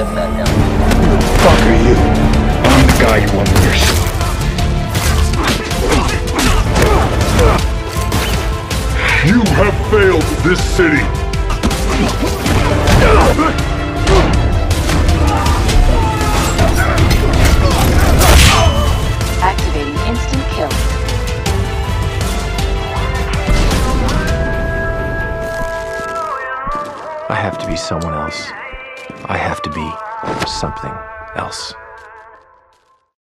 Who the fuck are you? I'm the guy you want on your side. You have failed this city. Activating instant kill. I have to be someone else. I have to be something else.